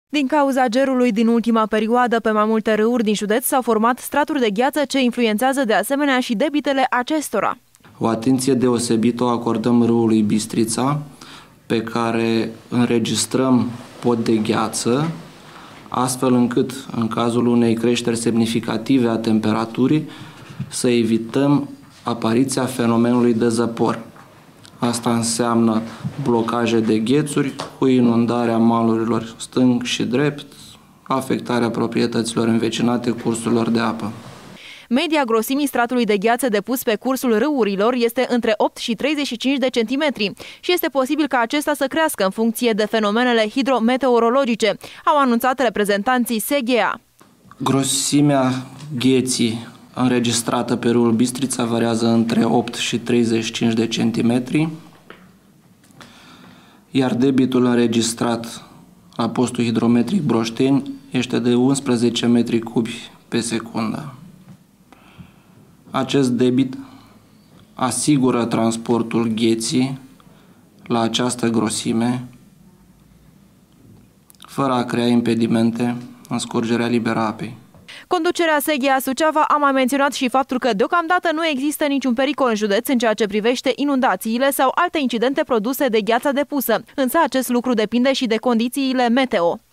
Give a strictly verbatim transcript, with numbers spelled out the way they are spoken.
Din cauza gerului din ultima perioadă, pe mai multe râuri din județ s-au format straturi de gheață ce influențează de asemenea și debitele acestora. O atenție deosebită o acordăm râului Bistrița, pe care înregistrăm pod de gheață, astfel încât, în cazul unei creșteri semnificative a temperaturii, să evităm apariția fenomenului de zăpor. Asta înseamnă blocaje de ghețuri cu inundarea malurilor stâng și drept, afectarea proprietăților învecinate cursurilor de apă. Media grosimii stratului de gheață depus pe cursul râurilor este între opt și treizeci și cinci de centimetri și este posibil ca acesta să crească în funcție de fenomenele hidrometeorologice, au anunțat reprezentanții S G A. Grosimea gheții înregistrată pe râul Bistrița variază între opt și treizeci și cinci de centimetri, iar debitul înregistrat la postul hidrometric Broșteni este de unsprezece metri cubi pe secundă. Acest debit asigură transportul gheții la această grosime, fără a crea impedimente în scurgerea liberă a apei. Conducerea S G A Suceava a mai menționat și faptul că deocamdată nu există niciun pericol în județ în ceea ce privește inundațiile sau alte incidente produse de gheața depusă, însă acest lucru depinde și de condițiile meteo.